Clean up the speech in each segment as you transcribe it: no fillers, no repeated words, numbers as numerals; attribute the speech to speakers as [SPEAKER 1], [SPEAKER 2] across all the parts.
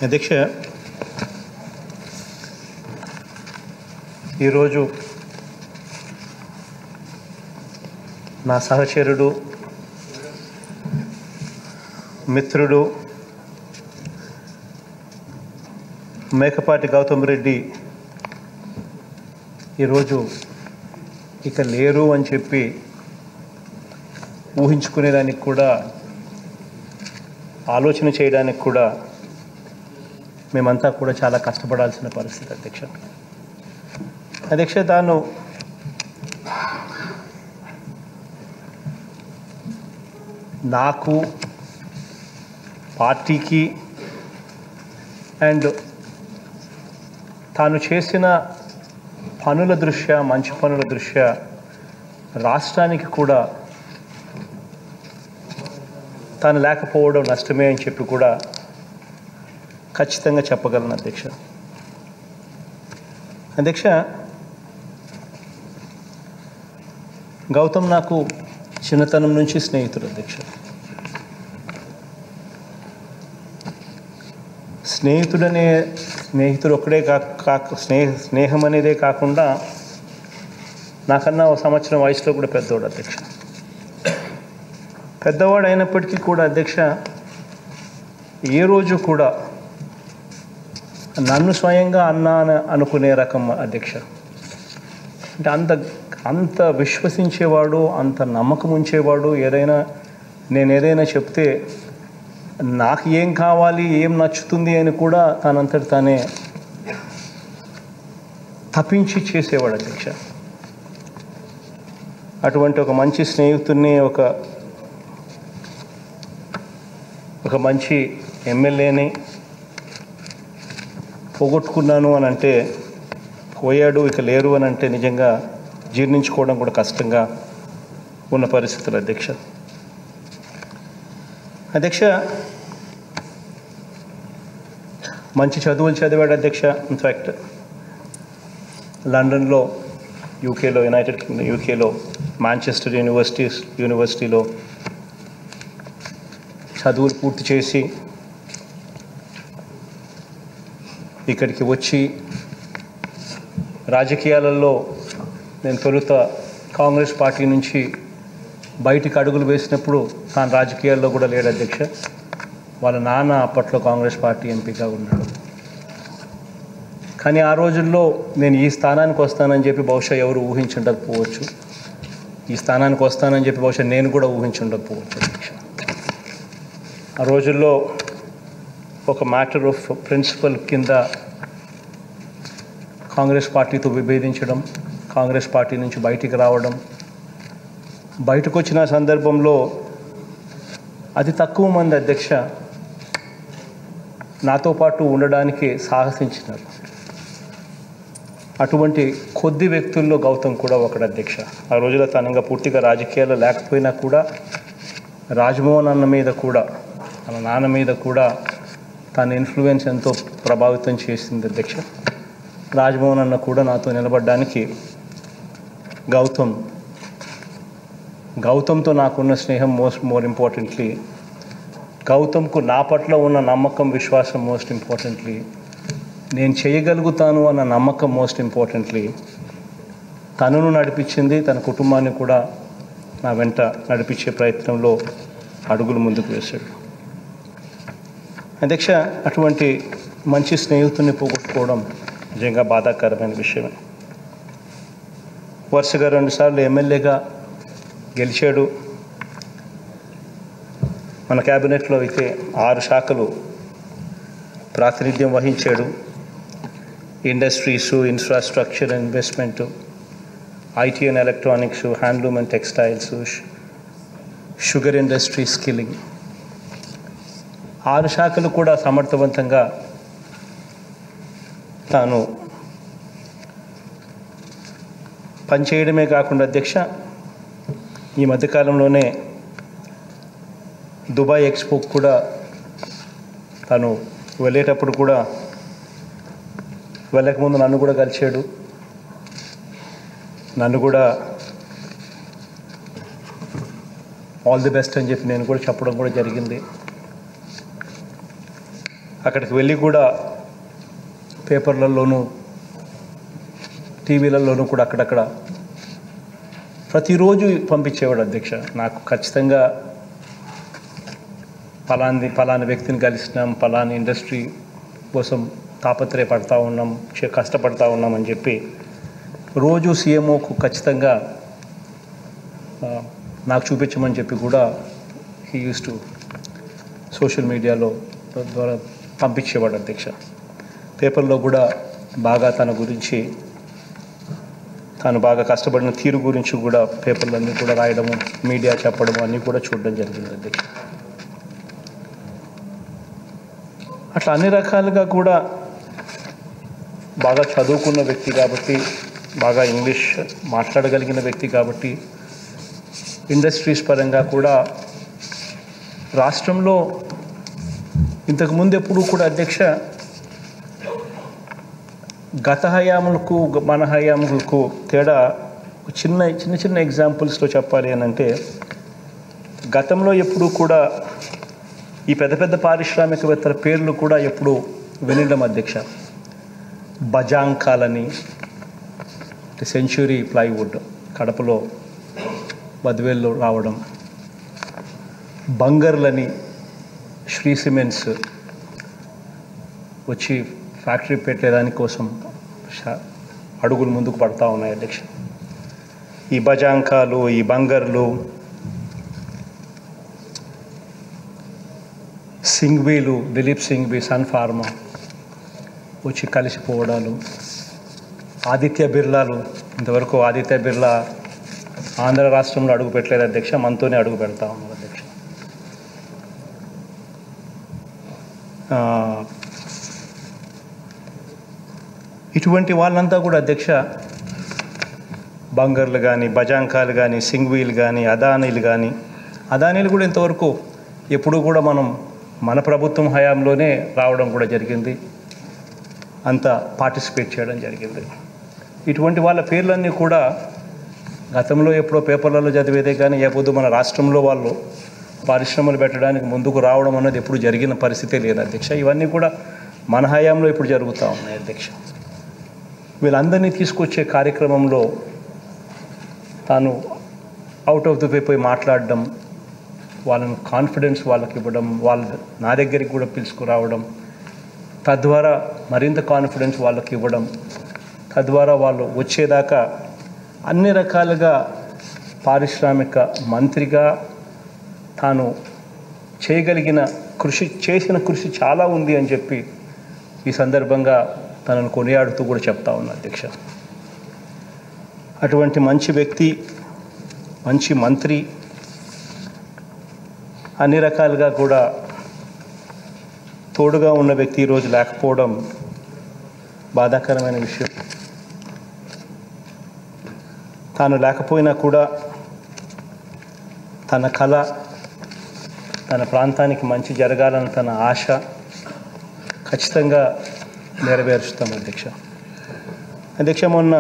[SPEAKER 1] అధ్యక్ష, ఈరోజు నా సహచరుడు, మిత్రుడు మేకపాటి గౌతమ్ రెడ్డి ఈరోజు ఇక లేరు అని చెప్పి ఊహించుకునేదానికి కూడా, ఆలోచన చేయడానికి కూడా మేమంతా కూడా చాలా కష్టపడాల్సిన పరిస్థితి అధ్యక్ష. అధ్యక్ష, తాను నాకు, పార్టీకి అండ్ తాను చేసిన పనుల దృష్ట్యా, మంచి పనుల దృష్ట్యా రాష్ట్రానికి కూడా తాను లేకపోవడం నష్టమే అని చెప్పి కూడా ఖచ్చితంగా చెప్పగలను అధ్యక్ష. అధ్యక్ష, గౌతమ్ నాకు చిన్నతనం నుంచి స్నేహితుడు అధ్యక్ష. స్నేహితుడు ఒక్కడే స్నేహం అనేదే కాకుండా నాకన్నా ఒక సంవత్సరం వయసులో కూడా పెద్దవాడు అధ్యక్ష. పెద్దవాడు అయినప్పటికీ కూడా అధ్యక్ష, ఏ రోజు కూడా నన్ను స్వయంగా అన్నా అనుకునే రకం అధ్యక్ష. అంటే అంత విశ్వసించేవాడు, అంత నమ్మకం ఉంచేవాడు. నేను ఏదైనా చెప్తే నాకు ఏం కావాలి, ఏం నచ్చుతుంది అని కూడా తనంతటి తానే తప్పించి చేసేవాడు అధ్యక్ష. అటువంటి ఒక మంచి స్నేహితుడిని, ఒక మంచి ఎమ్మెల్యేని పోగొట్టుకున్నాను అని అంటే, పోయాడు ఇక లేరు అని అంటే నిజంగా జీర్ణించుకోవడం కూడా కష్టంగా ఉన్న పరిస్థితులు అధ్యక్ష. అధ్యక్ష, మంచి చదువులు చదివాడు అధ్యక్ష. ఇన్ఫ్యాక్ట్ లండన్లో, యునైటెడ్ కింగ్డమ్ యూకేలో మాంచెస్టర్ యూనివర్సిటీలో చదువులు పూర్తి చేసి ఇక్కడికి వచ్చి రాజకీయాలలో నేను తొలుత కాంగ్రెస్ పార్టీ నుంచి బయటికి అడుగులు వేసినప్పుడు తాను రాజకీయాల్లో కూడా లేడు అధ్యక్ష. వాళ్ళ నాన్న అప్పట్లో కాంగ్రెస్ పార్టీ ఎంపీగా ఉన్నాడు. కానీ ఆ రోజుల్లో నేను ఈ స్థానానికి వస్తానని చెప్పి బహుశా ఎవరు ఊహించుండకపోవచ్చు. ఈ స్థానానికి వస్తానని చెప్పి బహుశా నేను కూడా ఊహించుండకపోవచ్చు అధ్యక్ష. ఆ రోజుల్లో ఒక మ్యాటర్ ఆఫ్ ప్రిన్సిపల్ కింద కాంగ్రెస్ పార్టీతో విభేదించడం, కాంగ్రెస్ పార్టీ నుంచి బయటికి రావడం, బయటకు వచ్చిన సందర్భంలో అతి తక్కువ మంది అధ్యక్ష నాతో పాటు ఉండడానికి సాహసించినారు. అటువంటి కొద్ది వ్యక్తుల్లో గౌతమ్ కూడా ఒకడు అధ్యక్ష. ఆ రోజుల్లో తనంగా పూర్తిగా రాజకీయాల్లో లేకపోయినా కూడా రాజ్మోహన్ అన్న మీద కూడా, మన నాన్న మీద కూడా తన ఇన్ఫ్లుయెన్స్ ఎంతో ప్రభావితం చేసింది అధ్యక్ష. రాజ్మోహన్ అన్న కూడా నాతో నిలబడడానికి గౌతమ్తో నాకున్న స్నేహం మోర్ ఇంపార్టెంట్లీ, గౌతమ్కు నా పట్ల ఉన్న నమ్మకం, విశ్వాసం మోస్ట్ ఇంపార్టెంట్లీ, నేను చేయగలుగుతాను అన్న నమ్మకం మోస్ట్ ఇంపార్టెంట్లీ తనను నడిపించింది. తన కుటుంబాన్ని కూడా నా వెంట నడిపించే ప్రయత్నంలో అడుగులు ముందుకు వేశాడు అధ్యక్ష. అటువంటి మంచి స్నేహితుడిని పోగొట్టుకోవడం నిజంగా బాధాకరమైన విషయమే. వరుసగా 2 సార్లు ఎమ్మెల్యేగా గెలిచాడు. మన క్యాబినెట్లో అయితే 6 శాఖలు ప్రాతినిధ్యం వహించాడు. Industries, infrastructure, investment, IT and electronics, handloom and textiles, sugar industry, skilling, 6 శాఖలు కూడా సమర్థవంతంగా తాను పనిచేయడమే కాకుండా అధ్యక్ష, ఈ మధ్యకాలంలోనే దుబాయ్ ఎక్స్పోకు కూడా తను వెళ్ళేటప్పుడు కూడా, వెళ్ళకముందు నన్ను కూడా కలిశాడు. నన్ను కూడా ఆల్ ది బెస్ట్ అని చెప్పి నేను కూడా చెప్పడం కూడా జరిగింది. అక్కడికి వెళ్ళి కూడా పేపర్లలోనూ టీవీలలోనూ కూడా అక్కడక్కడ ప్రతిరోజు పంపించేవాడు అధ్యక్ష. నాకు ఖచ్చితంగా ఫలాని వ్యక్తిని కలిసినాం, ఫలాని ఇండస్ట్రీ కోసం తాపత్రయపడతా ఉన్నాం, కష్టపడతా ఉన్నామని చెప్పి రోజు సీఎంఓకు ఖచ్చితంగా నాకు చూపించమని చెప్పి కూడా హీ యూస్ టు సోషల్ మీడియాలో ద్వారా పంపించేవాడు అధ్యక్ష. పేపర్లో కూడా బాగా తన గురించి, తాను బాగా కష్టపడిన తీరు గురించి కూడా పేపర్లన్నీ కూడా రాయడము, మీడియా చెప్పడము అన్నీ కూడా చూడడం జరిగింది అధ్యక్ష. అట్లా అన్ని రకాలుగా కూడా బాగా చదువుకున్న వ్యక్తి కాబట్టి, బాగా ఇంగ్లీష్ మాట్లాడగలిగిన వ్యక్తి కాబట్టి, ఇండస్ట్రీస్ పరంగా కూడా రాష్ట్రంలో ఇంతకుముందు ఎప్పుడూ కూడా అధ్యక్ష గత హయాములకు మన హయాములకు తేడా చిన్న చిన్న ఎగ్జాంపుల్స్లో చెప్పాలి అని అంటే, గతంలో ఎప్పుడూ కూడా ఈ పెద్ద పెద్ద పారిశ్రామికవేత్తల పేర్లు కూడా ఎప్పుడు వినడం అధ్యక్ష. బజాంకాలని, సెంచురీ ప్లైవుడ్ కడపలో బద్వేల్లో రావడం, బంగర్లని శ్రీ సిమెంట్స్ వచ్చి ఫ్యాక్టరీ పెట్టేదాని కోసం అడుగులు ముందుకు పడతా ఉన్నాయి అధ్యక్ష. ఈ బజాంకాలు, ఈ బంగర్లు, సింఘ్వీలు, దిలీప్ సింఘ్వి, సన్ ఫార్మా వచ్చి కలిసిపోవడాలు, ఆదిత్య బిర్లాలు, ఇంతవరకు ఆదిత్య బిర్లా ఆంధ్ర రాష్ట్రంలో అడుగు పెట్టలేదు అధ్యక్ష, మనతోనే అడుగు పెడతా ఉన్నారు అధ్యక్ష. ఇటువంటి వాళ్ళంతా కూడా అధ్యక్ష బంగర్లు కానీ, బజాంకాలు కానీ, సింఘ్వీలు కానీ, అదానీలు కూడా ఇంతవరకు ఎప్పుడూ కూడా మన ప్రభుత్వం హయాంలోనే రావడం కూడా జరిగింది, అంత పార్టిసిపేట్ చేయడం జరిగింది. ఇటువంటి వాళ్ళ పేర్లన్నీ కూడా గతంలో ఎప్పుడో పేపర్లలో చదివేదే కానీ ఎప్పుడు మన రాష్ట్రంలో వాళ్ళు పరిశ్రమలు పెట్టడానికి ముందుకు రావడం అన్నది ఎప్పుడు జరిగిన పరిస్థితే లేదు అధ్యక్ష. ఇవన్నీ కూడా మన హయాంలో ఇప్పుడు జరుగుతూ ఉన్నాయి అధ్యక్ష. వీళ్ళందరినీ తీసుకొచ్చే కార్యక్రమంలో తాను అవుట్ ఆఫ్ ది వే పోయి మాట్లాడడం, వాళ్ళని కాన్ఫిడెన్స్ వాళ్ళకి ఇవ్వడం, వాళ్ళు నా దగ్గరికి కూడా పిలుచుకురావడం, తద్వారా మరింత కాన్ఫిడెన్స్ వాళ్ళకి ఇవ్వడం, తద్వారా వాళ్ళు వచ్చేదాకా అన్ని రకాలుగా పారిశ్రామిక మంత్రిగా తాను చేసిన కృషి చాలా ఉంది అని చెప్పి ఈ సందర్భంగా తనను కొనియాడుతూ కూడా చెప్తా ఉన్నా అధ్యక్ష. అటువంటి మంచి వ్యక్తి, మంచి మంత్రి, అన్ని రకాలుగా కూడా తోడుగా ఉన్న వ్యక్తి ఈరోజు లేకపోవడం బాధాకరమైన విషయం. తాను లేకపోయినా కూడా తన కళ, తన ప్రాంతానికి మంచి జరగాలని తన ఆశ ఖచ్చితంగా నెరవేరుస్తాం అధ్యక్ష. అధ్యక్ష, మొన్న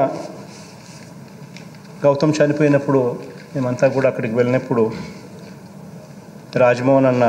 [SPEAKER 1] గౌతమ్ చనిపోయినప్పుడు మేమంతా కూడా అక్కడికి వెళ్ళినప్పుడు రాజ్మోహన్ అన్న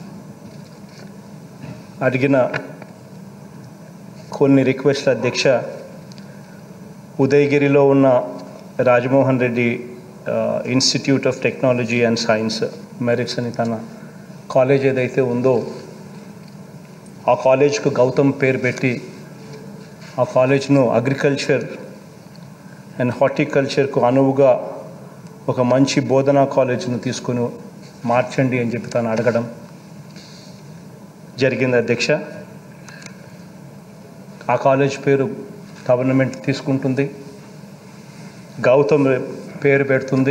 [SPEAKER 1] అడిగిన కొన్ని రిక్వెస్ట్లు అధ్యక్ష, ఉదయగిరిలో ఉన్న Rajamohan Reddy institute of technology and science merits అని తన కాలేజ్ ఏదైతే ఉందో ఆ కాలేజ్కు గౌతమ్ పేరు పెట్టి ఆ కాలేజ్ను అగ్రికల్చర్ అండ్ హార్టికల్చర్కు అనువుగా ఒక మంచి బోధనా కాలేజ్ను తీసుకొని మార్చండి అని చెప్పి తను అడగడం జరిగింది అధ్యక్ష. ఆ కాలేజ్ పేరు గవర్నమెంట్ తీసుకుంటుంది, గౌతమ్ పేరు పెడుతుంది.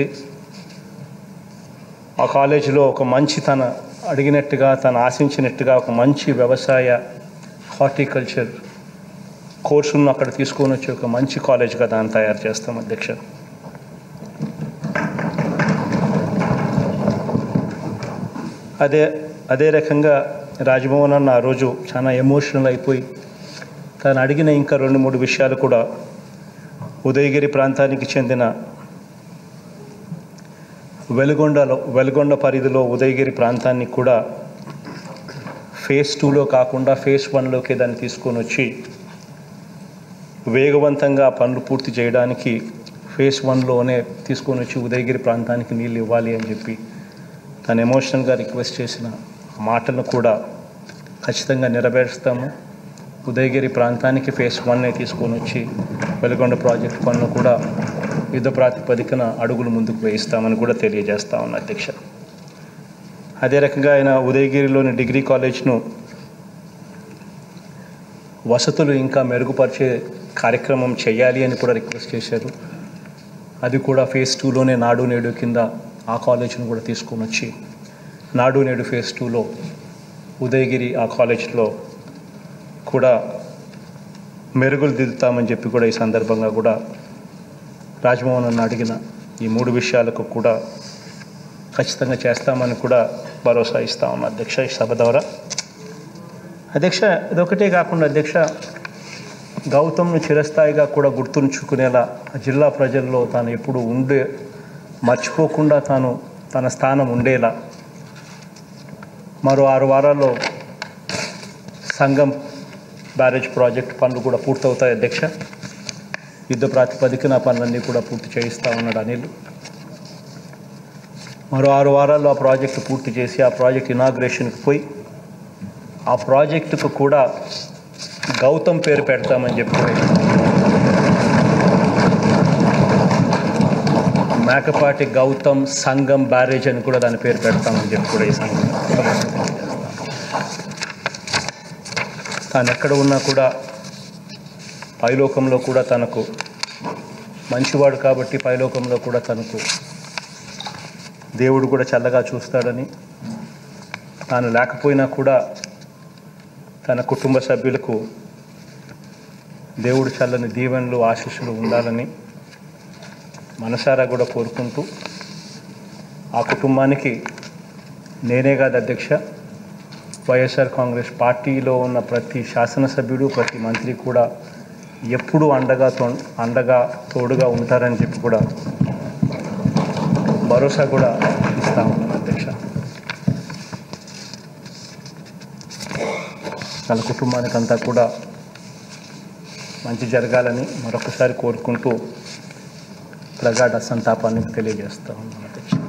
[SPEAKER 1] ఆ కాలేజీలో ఒక మంచి తన అడిగినట్టుగా, తను ఆశించినట్టుగా ఒక మంచి వ్యవసాయ హార్టికల్చర్ కోర్సును అక్కడ తీసుకొని వచ్చి ఒక మంచి కాలేజ్గా దాన్ని తయారు చేస్తాం అధ్యక్ష. అదే రకంగా రాజ్మోహన్ అన్న ఆ రోజు చాలా ఎమోషనల్ అయిపోయి తను అడిగిన ఇంకా 2-3 విషయాలు కూడా ఉదయగిరి ప్రాంతానికి చెందిన వెలుగొండ పరిధిలో ఉదయగిరి ప్రాంతాన్ని కూడా ఫేజ్ 2లో కాకుండా ఫేజ్ 1లోకి దాన్ని తీసుకొని వచ్చి వేగవంతంగా పనులు పూర్తి చేయడానికి ఫేజ్ 1లోనే తీసుకొని వచ్చి ఉదయగిరి ప్రాంతానికి నీళ్ళు ఇవ్వాలి అని చెప్పి తను ఎమోషనల్గా రిక్వెస్ట్ చేసిన మాటలను కూడా ఖచ్చితంగా నెరవేరుస్తాము. ఉదయగిరి ప్రాంతానికి ఫేజ్ 1నే తీసుకొని వచ్చి వెలుగొండ ప్రాజెక్టు పనులు కూడా యుద్ధ ప్రాతిపదికన అడుగులు ముందుకు వేయిస్తామని కూడా తెలియజేస్తా ఉన్నా అధ్యక్ష. అదే రకంగా ఆయన ఉదయగిరిలోని డిగ్రీ కాలేజ్ను వసతులు ఇంకా మెరుగుపరిచే కార్యక్రమం చేయాలి అని కూడా రిక్వెస్ట్ చేశారు. అది కూడా ఫేజ్ 2లోనే నాడు నేడు కింద ఆ కాలేజ్ను కూడా తీసుకొని వచ్చి నాడు నేడు ఫేజ్ 2లో ఉదయగిరి ఆ కాలేజ్లో కూడా మెరుగులు దిద్దుతామని చెప్పి కూడా ఈ సందర్భంగా కూడా రాజ్మోహన్ అన్న అడిగిన ఈ 3 విషయాలకు కూడా ఖచ్చితంగా చేస్తామని కూడా భరోసా ఇస్తా ఉన్నా అధ్యక్ష ఈ సభ ద్వారా. అధ్యక్ష, ఇదొకటే కాకుండా అధ్యక్ష, గౌతమ్ను చిరస్థాయిగా కూడా గుర్తుంచుకునేలా జిల్లా ప్రజల్లో తాను ఎప్పుడు మర్చిపోకుండా తన స్థానం ఉండేలా మరో 6 వారాల్లో సంగం బ్యారేజ్ ప్రాజెక్ట్ పనులు కూడా పూర్తవుతాయి అధ్యక్ష. యుద్ధ ప్రాతిపదికన పనులన్నీ కూడా పూర్తి చేయిస్తూ ఉన్నాడు అనిల్. మరో 6 వారాల్లో ఆ ప్రాజెక్టు పూర్తి చేసి ఆ ప్రాజెక్ట్ ఇనాగ్రేషన్కి పోయి ఆ ప్రాజెక్టుకు కూడా గౌతమ్ పేరు పెడతామని చెప్పి మేకపాటి గౌతమ్ సంగం బ్యారేజ్ అని కూడా దాని పేరు పెడతామని చెప్పి కూడా ఈ సంఘం తాను ఎక్కడ ఉన్నా కూడా పైలోకంలో కూడా తనకు మంచివాడు కాబట్టి పైలోకంలో కూడా తనకు దేవుడు కూడా చల్లగా చూస్తాడని, తాను లేకపోయినా కూడా తన కుటుంబ సభ్యులకు దేవుడు చల్లని దీవెనలు ఆశీస్సులు ఉండాలని మనసారా కూడా కోరుకుంటూ ఆ కుటుంబానికి నేనే కాదు అధ్యక్ష, వైఎస్ఆర్ కాంగ్రెస్ పార్టీలో ఉన్న ప్రతి శాసనసభ్యుడు ప్రతి మంత్రి కూడా ఎప్పుడూ అండగా తోడుగా ఉంటారని చెప్పి కూడా భరోసా కూడా ఇస్తా ఉన్నాను అధ్యక్ష. తన కుటుంబానికి అంతా కూడా మంచి జరగాలని మరొకసారి కోరుకుంటూ ప్రగాఢ సంతాపాన్ని తెలియజేస్తా ఉన్నాను అధ్యక్ష.